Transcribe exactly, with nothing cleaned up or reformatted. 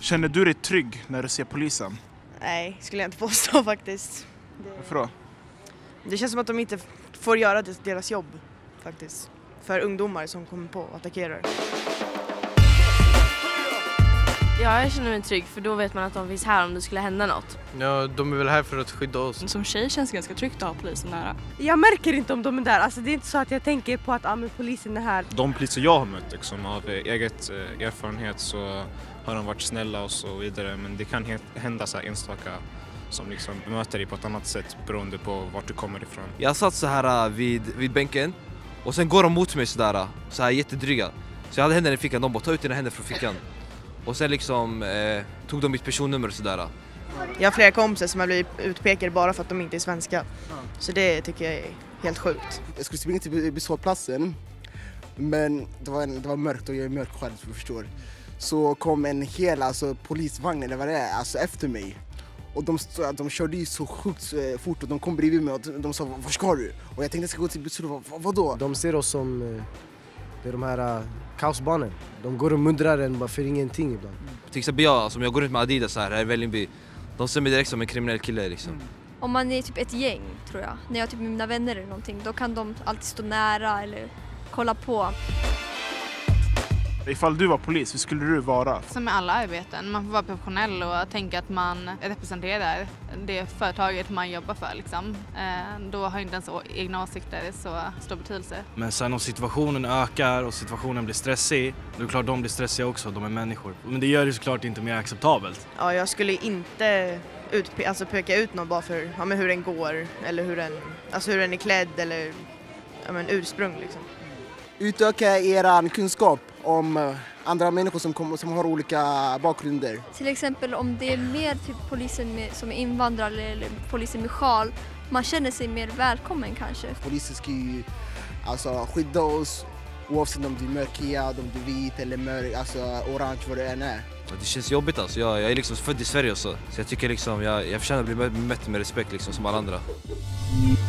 Känner du dig trygg när du ser polisen? Nej, skulle jag inte påstå faktiskt. Det... Varför då? Det känns som att de inte får göra deras jobb faktiskt. För ungdomar som kommer på och attackerar. Ja, jag känner mig trygg för då vet man att de finns här om det skulle hända något. Ja, de är väl här för att skydda oss. Som tjej känns det ganska tryggt att ha polisen nära. Jag märker inte om de är där. Alltså, det är inte så att jag tänker på att ah, men polisen är här. De poliser jag har mött liksom, av eget eh, erfarenhet så har de varit snälla och så vidare. Men det kan hända så här enstaka som liksom möter dig på ett annat sätt beroende på vart du kommer ifrån. Jag satt så här vid, vid bänken och sen går de mot mig så där, så här jättedryga. Så jag hade händerna i fickan, de bara ta ut dina händer från fickan. Och sen liksom eh, tog de mitt personnummer och sådär. Jag har flera kompisar som har blivit utpekade bara för att de inte är svenska. Så det tycker jag är helt sjukt. Jag skulle springa till busshållplatsen, men det var, en, det var mörkt och jag är mörk själv för att förstå. Så kom en hel alltså, polisvagn eller vad det är, alltså efter mig. Och de, de körde ju så sjukt fort och de kom bredvid mig och de, de sa, var ska du? Och jag tänkte jag ska gå till busshållplatsen, vad, vad då? De ser oss som det är de här uh, kaosbarnen. De går och mundrar en bara för ingenting ibland. Till exempel jag, som jag går runt med Adidas här, här i Vällingby. De ser mig direkt som en kriminell kille liksom. Mm. Om man är typ ett gäng, tror jag. När jag är typ med mina vänner eller någonting, då kan de alltid stå nära eller kolla på. Ifall du var polis, hur skulle du vara? Som med alla arbeten, man får vara professionell och tänka att man representerar det företaget man jobbar för. Liksom. Då har inte ens egna åsikter så stor betydelse. Men sen om situationen ökar och situationen blir stressig, då är det klart de blir stressiga också, de är människor. Men det gör det såklart inte mer acceptabelt. Ja, jag skulle inte ut, alltså peka ut någon bara för ja, men hur den går eller hur den, alltså hur den är klädd eller ja, men ursprung liksom. Utöka er kunskap om andra människor som, kommer, som har olika bakgrunder. Till exempel om det är mer typ polisen med, som är invandrare eller polisen med sjal, man känner sig mer välkommen kanske. Polisen ska ju alltså, skydda oss oavsett om du är mörkhyad, om du är vit eller mörk, alltså orange, vad det än är. Det känns jobbigt alltså, jag, jag är liksom född i Sverige också. Så jag tycker liksom, jag, jag förtjänar att bli mött med respekt liksom som alla andra.